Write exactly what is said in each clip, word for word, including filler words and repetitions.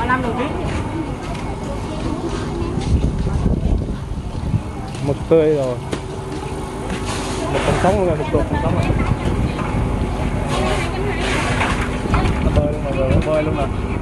năm đồng ký. Mực tươi rồi. Mực còn sống luôn, mực tuột còn sống rồi. Nó bơi luôn mọi người, nó bơi luôn nè.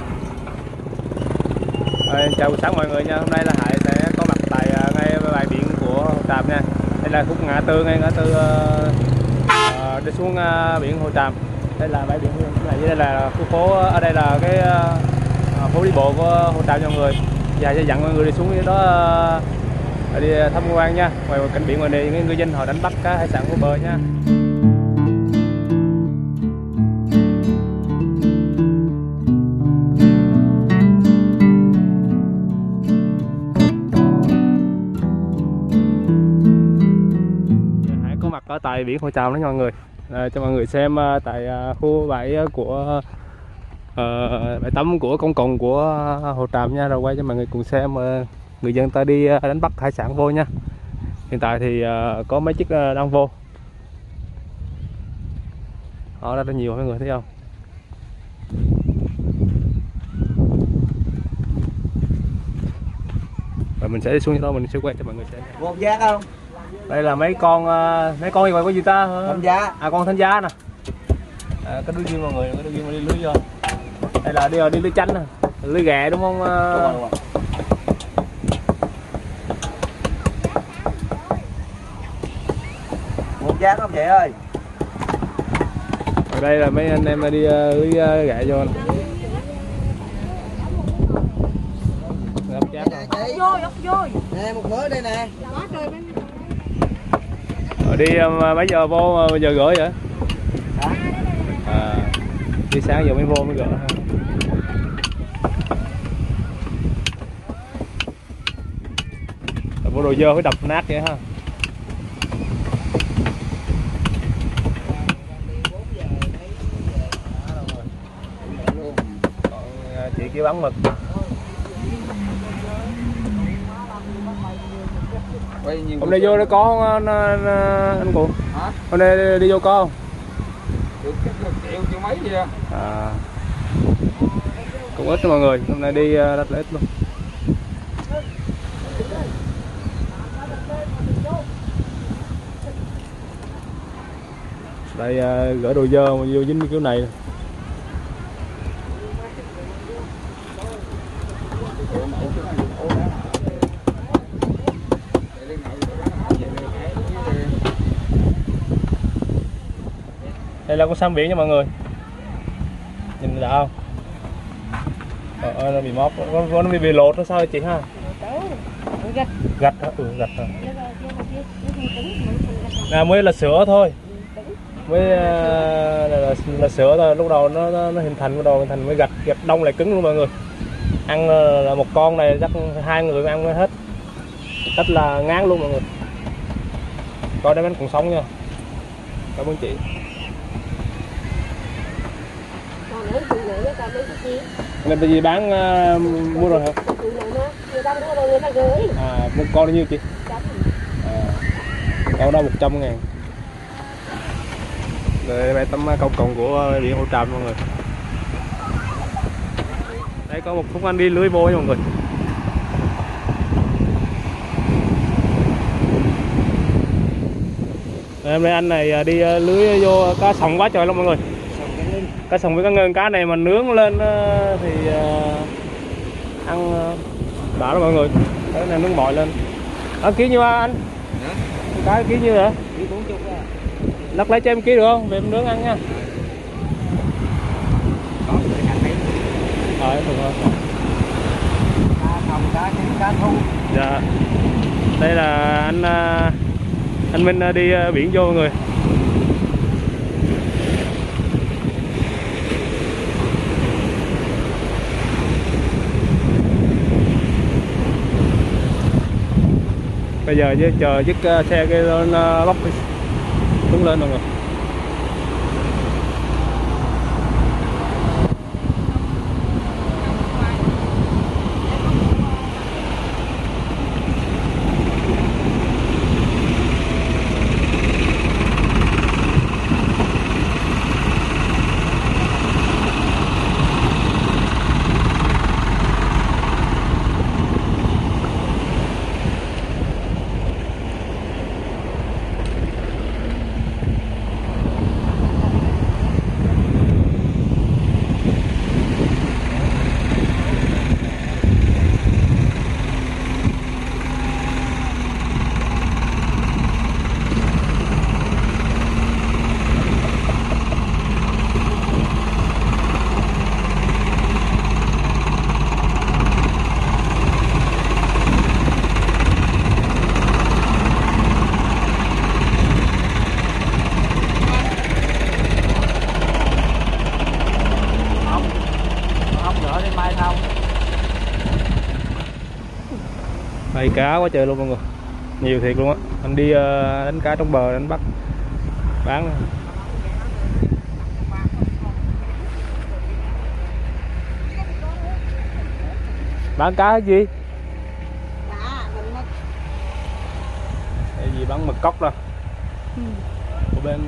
Rồi, chào buổi sáng mọi người nha. Hôm nay là Hải sẽ có mặt tại ngay bãi biển của Hồ Tràm nha. Đây là khúc ngã tư, ngay ngã tư uh, uh, đi xuống uh, biển Hồ Tràm. Đây là bãi biển này, đây là khu phố, ở đây là cái uh, phố đi bộ của Hồ Tràm cho mọi người. Và sẽ dặn mọi người đi xuống đó uh, đi tham quan nha. Ngoài cảnh biển ngoài này ngư dân họ đánh bắt cá hải sản của bờ nha. Ở tại biển Hồ Tràm đó mọi người, à, cho mọi người xem uh, tại uh, khu bãi của uh, bãi tắm của công cộng của Hồ Tràm nha, rồi quay cho mọi người cùng xem uh, người dân ta đi uh, đánh bắt hải sản vô nha. Hiện tại thì uh, có mấy chiếc uh, đang vô, họ rất là nhiều mọi người thấy không. Và mình sẽ đi xuống như đó, mình sẽ quay cho mọi người xem. Một giác không? Đây là mấy con mấy con gì gọi có gì ta? Thanh giá. À, con thanh giá nè. À, cái đuôi duyên mọi người, cái đuôi duyên mà đi lưới vô. Đây là đi đi lưới chanh nè, lưới ghẹ đúng không? Đúng rồi, đúng rồi. Một giác không chị ơi? Ở đây là mấy anh em đi uh, lưới uh, ghẹ vô nè. Vô, vô. Nè, một mớ đây nè. Rồi đi uh, mấy giờ vô, bây giờ gửi vậy? À, đi sáng giờ mới vô mới gửi ha. Bộ đồ dơ phải đập nát vậy ha. Còn chị kia bán mực. Hôm nay vô đây có không anh, anh cụ? Hả? Hôm nay đi vô có không? Triệu, triệu mấy gì à? À, cũng ít mọi người, hôm nay đi rất là ít luôn. Đây uh, gỡ đồ dơ mà vô dính kiểu này. Đây là con sam biển nha mọi người, nhìn đã không? Ờ, nó bị móp, nó, nó bị, bị lột nó sao vậy chị ha? Gạch. Gạch hả? Ừ, gạch hả? À, mới là sữa thôi, mới uh, là, là, là sữa thôi. Lúc đầu nó, nó, nó hình thành, bắt đầu hình thành mới gạch, gạch đông lại cứng luôn mọi người. Ăn là một con này chắc hai người ăn mới hết, rất là ngán luôn mọi người. Coi đây bánh còn sống nha, cảm ơn chị. Nên cái gì bán uh, mua rồi hả? À, một con bao nhiêu chị? À, con đó một trăm ngàn. Đây bãi tắm công cộng của biển Hồ Tràm mọi người. Đây có một phút anh đi lưới vô nha mọi người. Hôm nay anh này đi lưới vô cá sòng quá trời lắm mọi người. Cá sòng với cá ngơn, cá này mà nướng lên thì ăn đã đó mọi người. Cái này nướng bòi lên. Ở ký nhiêu anh? Hả? Cái ký nhiêu vậy? Ký bốn mươi à. Lắc lấy cho em ký được không? Về em nướng ăn nha. Rồi, được rồi. Cá sòng, cá chín, cá thu. Dạ. Đây là anh anh Minh đi biển vô mọi người. Bây giờ chứ chờ chiếc xe cái lóc xuống lên mọi người. Đây cá quá trời luôn mọi người, nhiều thiệt luôn á. Anh đi uh, đánh cá trong bờ đánh bắt bán. Bán cá cái gì? Cái gì bán mực cốc đó. Ừ. Ở bên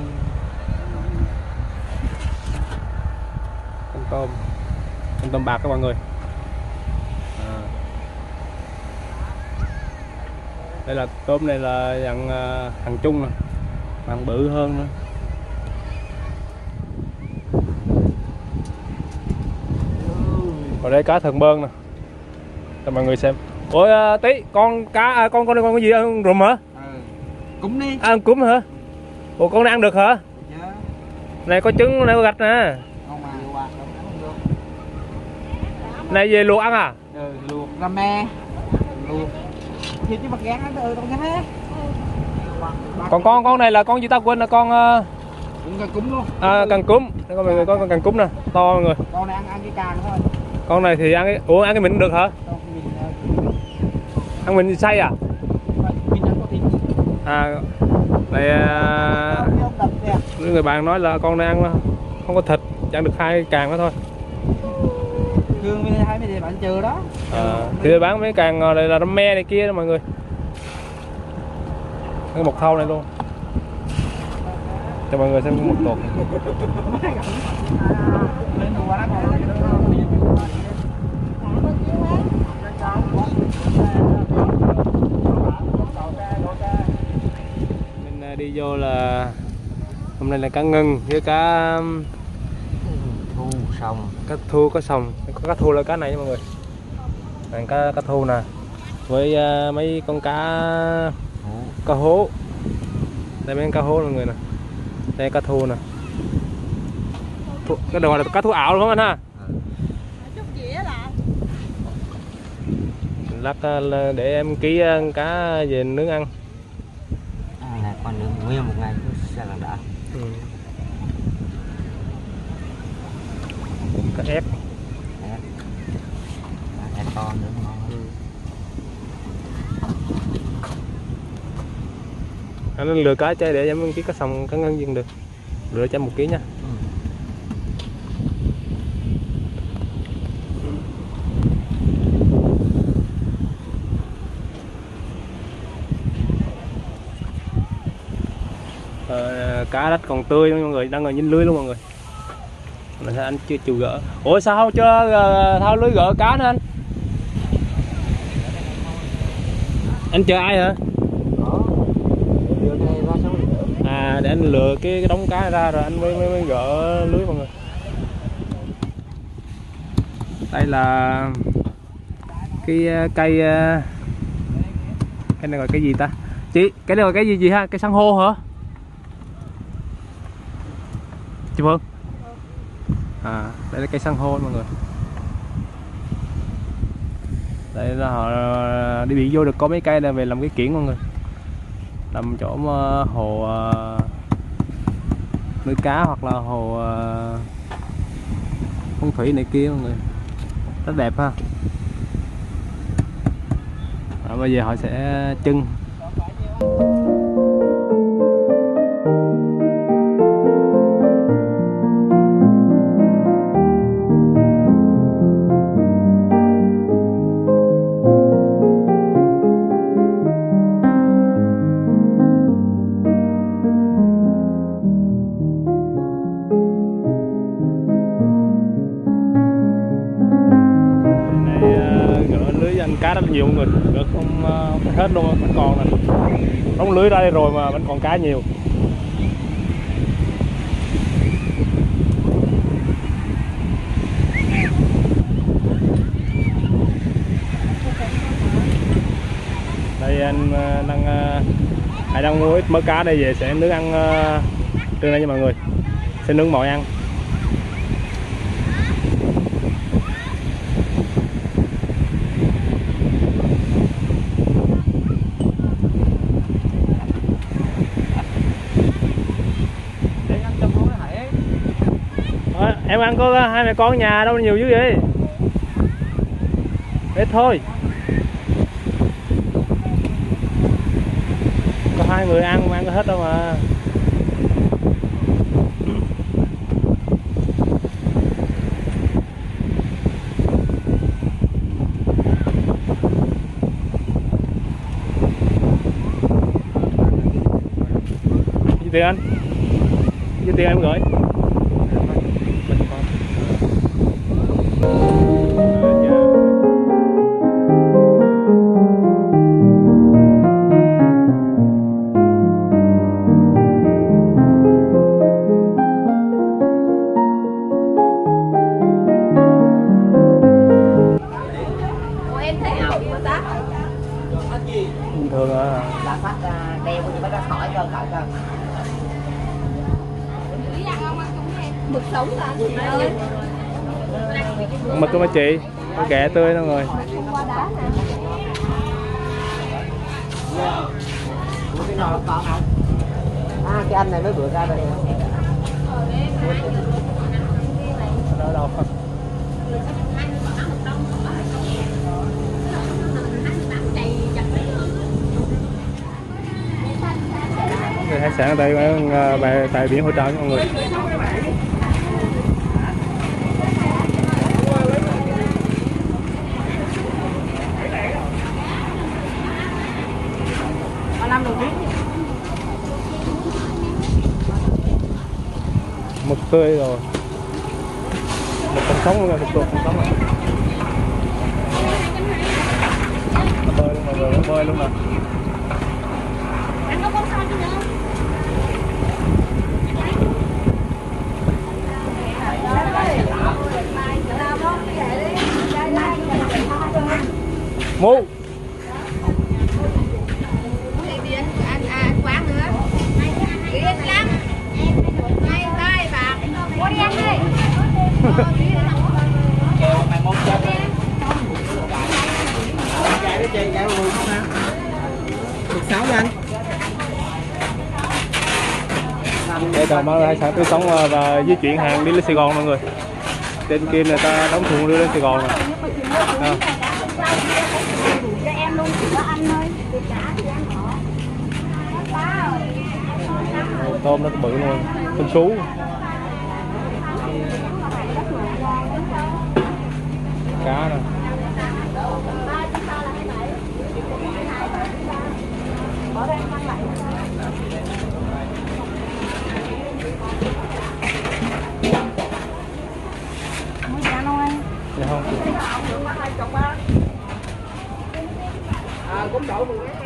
con tôm, con tôm bạc các mọi người. À. Đây là tôm này là dạng uh, hàng chung nè, hàng bự hơn nữa. Còn đây cá thần bơn nè, cho mọi người xem. Ôi uh, tí con cá à, con con con cái gì ăn rùm hả? Ừ. Cúm đi. À, ăn cúm hả? Ủa con này ăn được hả? Dạ. Này có trứng, này có gạch nè. Không mà luộc ăn không được. Này về luộc ăn à? Ừ, luộc ramen. Luộc. Thịt chứ mặt gan ăn từ con thế. Còn con con này là con gì ta quên là con uh... cũng cần cúm luôn. À, cần cúm. Đây có mọi người có con cần cúm nè, to mọi người. Con này ăn ăn cái càng thôi. Con này thì ăn cái ủa ăn cái mình được hả? Ăn mình xay à? Mình ăn có thịt. À đây uh... người bạn nói là con này ăn không có thịt, chỉ ăn được hai cái càng đó thôi. Thương với hai mấy bạn chờ đó. À, thì bán mấy càng đây là răm me này kia đó mọi người. Cái một thau này luôn. Cho mọi người xem một tuột. Mình đi vô là hôm nay là cá ngưng với cá thu sòng, cá thu có sòng, có cá thu là cá này nha mọi người. Này, cá cá thu nè, với uh, mấy con cá cá hố. Đây mấy con cá hố mọi người nè. Đây cá thu nè. Thu, cái đồ là cá thu ảo đúng không anh ha? Lát để em ký cá về nướng ăn. À, là còn nướng nguyên một ngày sẽ là đã. Ừ. Cá ép. Ép. Ép to nữa ngon. Ừ. Anh lừa cá chơi để em ký cá sòng cá ngân dân được. Lừa cho một ký nha. Ừ. Ờ, cá đất còn tươi mọi người, đang ngồi nhìn lưới luôn mọi người. Mình thấy anh chưa chịu gỡ. Ủa sao không cho uh, thao lưới gỡ cá nữa anh? Anh chờ ai hả? À để anh lừa cái, cái đống cá này ra rồi anh mới, mới, mới gỡ lưới mọi người. Đây là cái cây cái này gọi cái gì ta? Chị, cái này gọi cái gì gì ha? Cái san hô hả? Chị Phương. À, đây là cây san hô mọi người. Đây là họ đi biển vô được có mấy cây này về làm cái kiển mọi người. Làm chỗ hồ nuôi cá hoặc là hồ phong thủy này kia mọi người. Rất đẹp ha. À, bây giờ họ sẽ trưng. Cá rất là nhiều người, được không, không hết luôn, vẫn còn nè, đóng lưới ra đây rồi mà vẫn còn cá nhiều. Đây anh đang hãy đang mua ít mớ cá đây về sẽ nướng ăn trưa nay nha mọi người, sẽ nướng mồi ăn. Em ăn có hai mẹ con nhà đâu nhiều dữ vậy? Ít thôi. hai người ăn mà ăn có hết đâu mà. Gì tiền anh? Gì tiền em gửi? Bình thường à. Là phát đeo của chị bắt ra khỏi cơ khỏi cơ. Mực sống là chị ơi. Mực của mấy chị, con ghẹ tươi đâu rồi. Qua đá nè. Ủa cái nồi còn không? À cái anh này mới bữa ra đây. Đâu đâu. Hải sản ở đây tại, tại biển Hồ Tràm mọi người. Năm đầu tiên. Mực tươi rồi. Mực còn sống luôn, mực tuột còn sống rồi. Nó bơi luôn mọi người, nó bơi luôn nè. Anh có con sao chứ nữa? Mu. Anh à quán nữa. Yên lắm. Ngay tay bà. Mua đi anh ơi. Kêu mày mong chân. Chạy đi chị, chạy mười không ha. mười sáu anh. Đây là mang hải sản tươi sống và di chuyển hàng đi lên Sài Gòn mọi người. Trên kia người ta đóng thùng đưa lên Sài Gòn này. À. Cho em luôn, chỉ có anh thôi. Được trả thì em bỏ. Tôm nó bự luôn, tôm sú. Cá nè. Mua gì ăn không anh? Dạ không. À cũng đổ mười ngàn.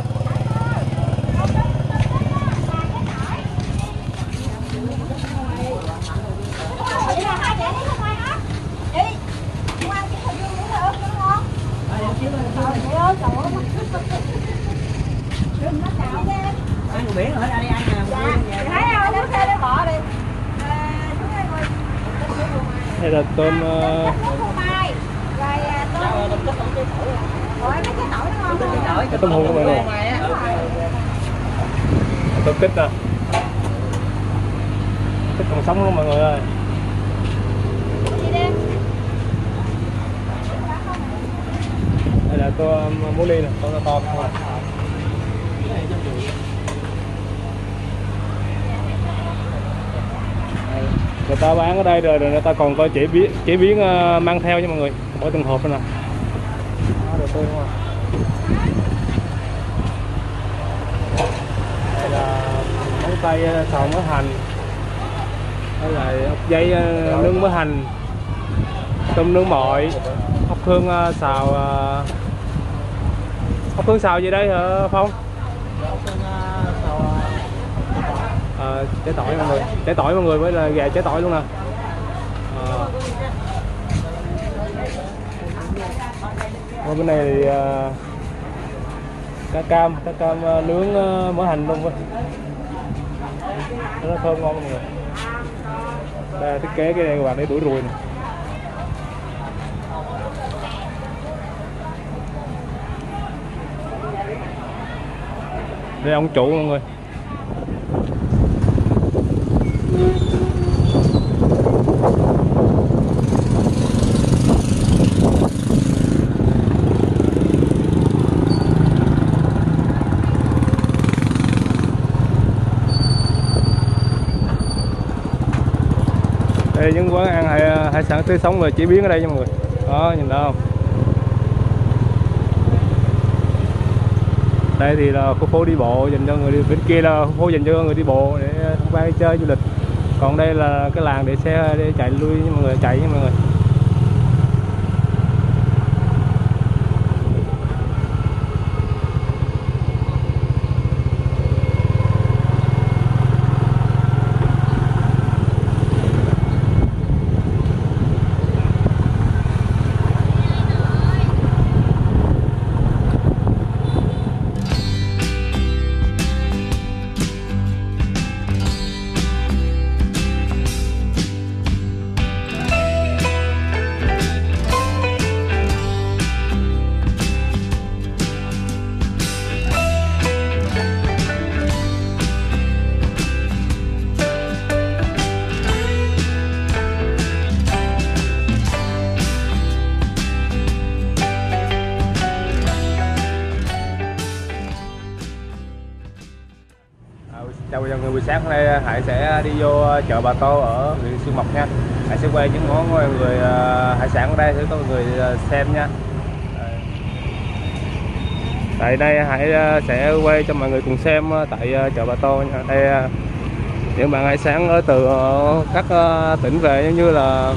Ăn đồ biển ở đây ăn nè. Thấy không? Nước xe để bỏ đi. Đây là tôm uh... cái tôm hùm của mọi người. Tôm kích nè. Kích còn sống luôn mọi người ơi. Đây là tôm mú ly nè, tôm to to không à. Người ta bán ở đây rồi, rồi người ta còn có chế biến chế biến uh, mang theo nha mọi người, mỗi từng hộp nữa nè. Đó, đồ tươi đúng không? Đây là móng tay xào mỡ hành, đây là ốc dây uh, nướng mỡ hành, tôm nướng mọi, ốc hương uh, xào uh... ốc hương xào gì đây hả Phong? À, trái tỏi mọi người, trái tỏi mọi người với là gà trái tỏi luôn nè. À, bên này thì uh, cá cam, cá cam uh, nướng uh, mỡ hành luôn, rất là thơm ngon mọi người. Đây là thiết kế cái này các bạn để đuổi ruồi nè. Đây là ông chủ mọi người. đây những quán ăn hải, hải sản tươi sống và chế biến ở đây nha mọi người. Đó, nhìn thấy không? Đây thì là khu phố đi bộ dành cho người đi, bên kia là khu phố dành cho người đi bộ để tham quan đi chơi du lịch. Còn đây là cái làng để xe để chạy lui nha mọi người, chạy nha mọi người. Chào mọi người, buổi sáng hôm nay Hải sẽ đi vô chợ Bà Tô ở huyện Xuyên Mộc nha. Hải sẽ quay những món mọi người hải sản ở đây để có mọi người xem nha. Tại đây Hải sẽ quay cho mọi người cùng xem tại chợ Bà Tô nha. Đây những bạn hải sản ở từ các tỉnh về như là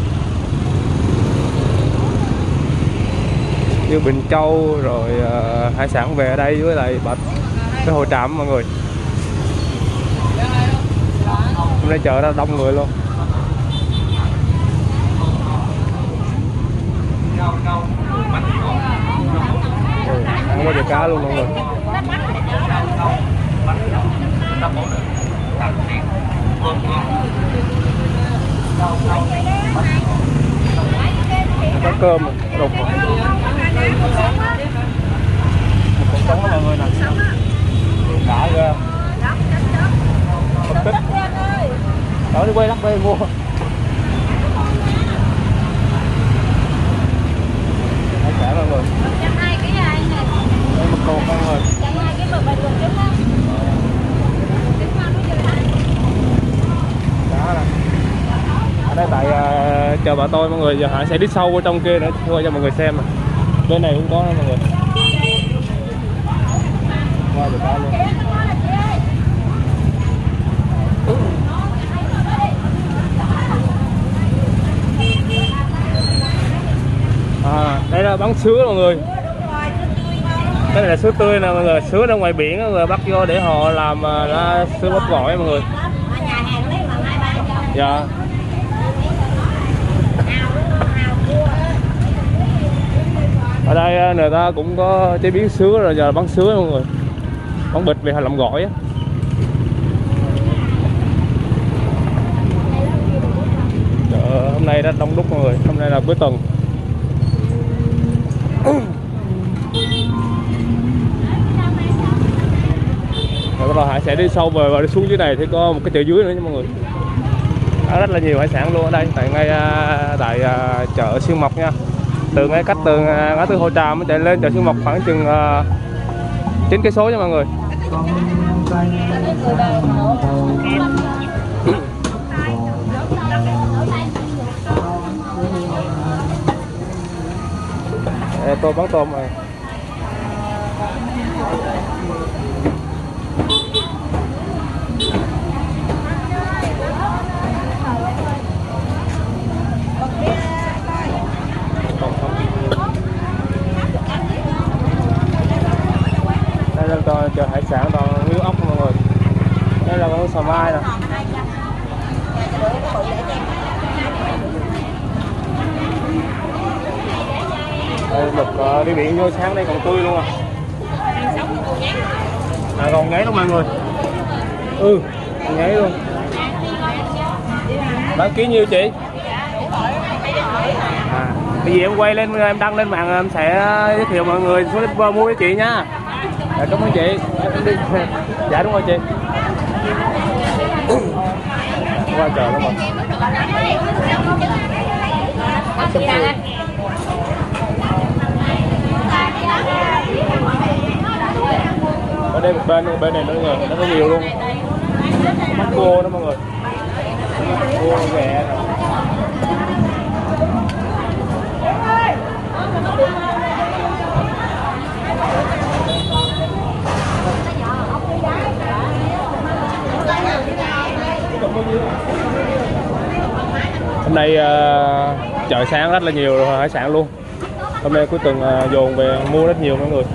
như Bình Châu rồi hải sản về ở đây với lại cái Hồ Tràm mọi người. Hôm nay chợ đó đông người luôn. Ừ, ăn bao giờ cá luôn mọi người. Có cơm đục một con trống đó mọi người nè. Đã ra tích đó, đi quay lắc đây mua hải sản mọi người. Đây một cột mọi người. Đó nè. Ở đây tại uh, chợ Bà Tô mọi người, giờ Hải sẽ đi sâu vào trong kia để quay cho mọi người xem. Bên này cũng có đó mọi người. Qua được đó luôn. À, đây là bán sứa mọi người. Cái này là sứa tươi nè mọi người, sứa ở ngoài biển rồi bắt vô để họ làm ra sứa bắp gỏi mọi người. Dạ. Ở đây người ta cũng có chế biến sứa rồi, giờ bán sứa mọi người, bán bịch về làm gỏi á. Chợ hôm nay rất đông đúc mọi người, hôm nay là cuối tuần. Rồi Hải sẽ đi sâu về và đi xuống dưới này thì có một cái chợ dưới nữa nha mọi người. Đó, rất là nhiều hải sản luôn ở đây tại ngay tại chợ Xuyên Mộc nha. Từ ngay cách từ ngã tư Hồ Tràm chạy lên chợ Xuyên Mộc khoảng chừng chín cây số nha mọi người. Đây, tôm bán tôm này. Đây là toàn chợ hải sản, toàn ngư ốc mọi người. Đây là con sò mai nè. Đây, mực uh, đi biển vô sáng đây còn tươi luôn à. À còn ngáy luôn mọi người. Ừ, còn ngáy luôn. Bán ký nhiêu chị? À, bây giờ em quay lên, em đăng lên mạng em sẽ giới thiệu mọi người số shipper mua với chị nha. Dạ, cảm ơn chị. Em đi. Dạ đúng rồi chị. Qua chợ đúng không? Ở đây một bên, một bên này nữa rồi, nó có nhiều luôn. Mắt cua đó mọi người. Cua ghẹ. Hôm nay uh, chợ sáng rất là nhiều hải sản luôn. Hôm nay cuối tuần uh, dồn về mua rất nhiều mọi người.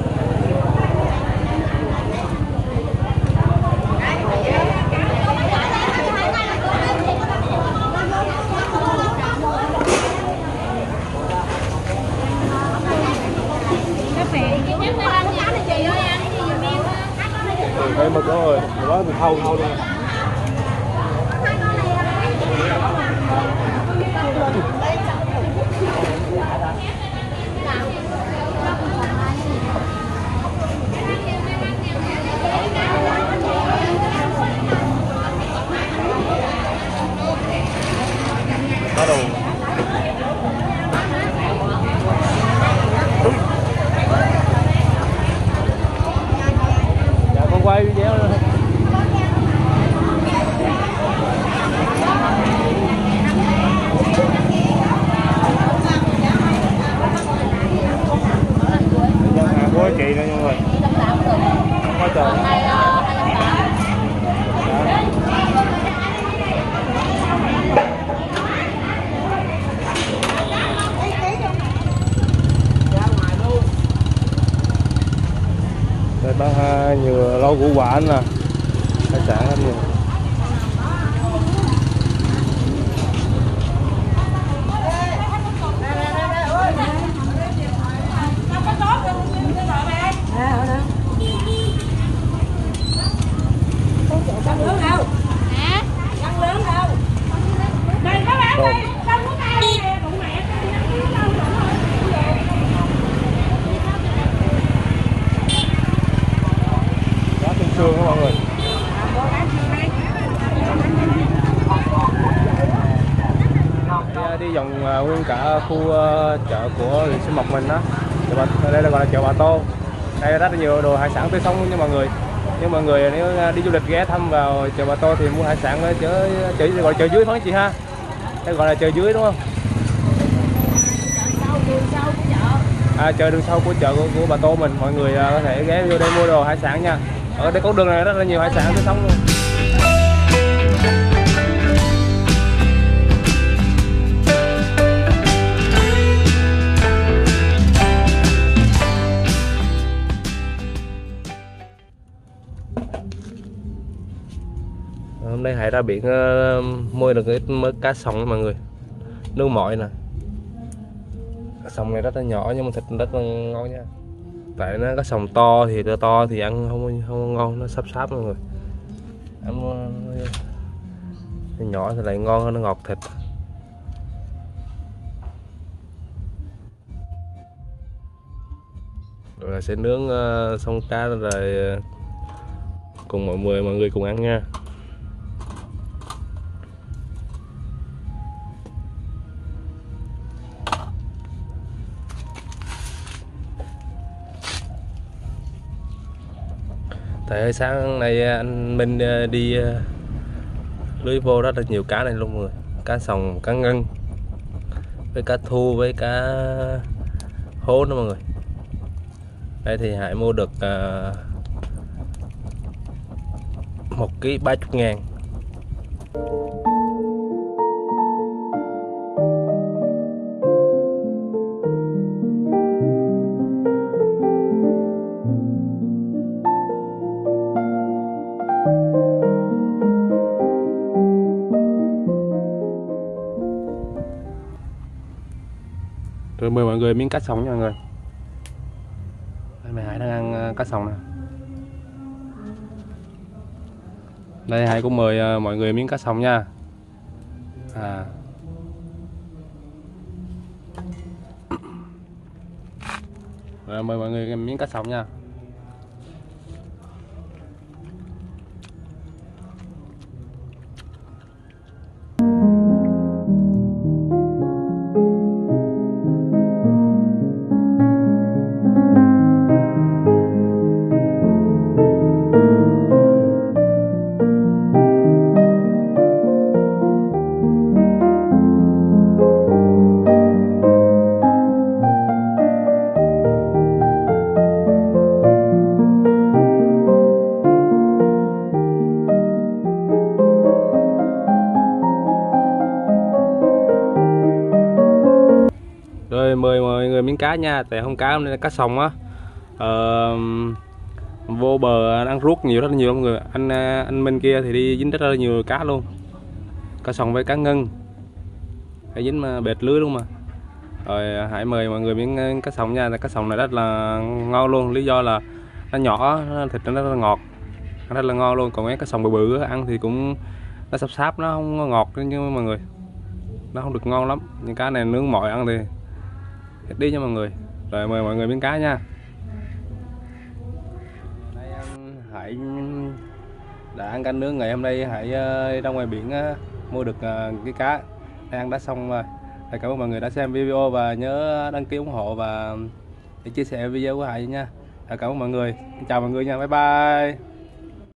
Đây mà có rồi, đó thì thâu thâu luôn. Có đồ. Dạ con quay video nữa. Của chị nữa mọi người. Quá trời. Đây bán nhiều rau củ quả nè, hải sản rất nhiều. Sương đó mọi người. Đi, đi vòng uh, nguyên cả khu uh, chợ của huyện Xuyên Mộc mình đó. Đây là gọi là chợ Bà Tô. Đây rất là nhiều đồ hải sản tươi sống nha mọi người. Nhưng mọi người nếu đi du lịch ghé thăm vào chợ Bà Tô thì mua hải sản ở chợ chợ gọi là chợ dưới phải chị ha? Đây gọi là chợ dưới đúng không? À, chợ đường sau của chợ của, của Bà Tô mình, mọi người uh, có thể ghé vô đây mua đồ hải sản nha. Ở đây có đường này rất là nhiều hải sản tươi sống luôn. Hôm nay Hải ra biển uh, mua được cái mớ cá sòng đó mọi người, nước mọi nè. Cá sòng này rất là nhỏ nhưng mà thịt rất là ngon nha. Tại nó cá sòng to thì to to thì ăn không không ngon, nó sáp sáp mọi người. Ăn nó nhỏ thì lại ngon hơn, nó ngọt thịt. Rồi là sẽ nướng uh, xong cá rồi uh, cùng mọi người mọi người cùng ăn nha. Tại sáng nay anh Minh đi lưới vô rất là nhiều cá này luôn rồi. Cá sòng, cá ngân, với cá thu, với cá hố nữa mọi người. Đây thì Hải mua được uh, một ký ba mươi ngàn. Rồi mời mọi người miếng cá sòng nha mọi người. Đây mẹ Hải đang ăn cá sòng nè. Đây Hải cũng mời mọi người miếng cá sòng nha. À. Rồi mời mọi người miếng cá sòng nha. Rồi mời mọi người miếng cá nha, tại hôm cá hôm nay là cá sòng á. Ờ, vô bờ ăn rút nhiều rất là nhiều mọi người. Anh anh Minh kia thì đi dính rất là nhiều cá luôn. Cá sòng với cá ngân. Cái dính mà bệt lưới luôn mà. Rồi hãy mời mọi người miếng cá sòng nha, cá sòng này rất là ngon luôn, lý do là nó nhỏ, thịt nó rất là ngọt, rất là ngon luôn. Còn mấy cá sòng bự bự ăn thì cũng nó sáp sáp, nó không có ngọt như mọi người, nó không được ngon lắm. Những cá này nướng mọi ăn thì ít đi nha mọi người. Rồi mời mọi người miếng cá nha. Đây hãy đã ăn canh nướng ngày hôm nay, hãy ra ngoài biển mua được cái cá đây, ăn đã xong rồi. Cảm ơn mọi người đã xem video và nhớ đăng ký ủng hộ và để chia sẻ video của Hải nha. Cảm ơn mọi người, chào mọi người nha, bye bye.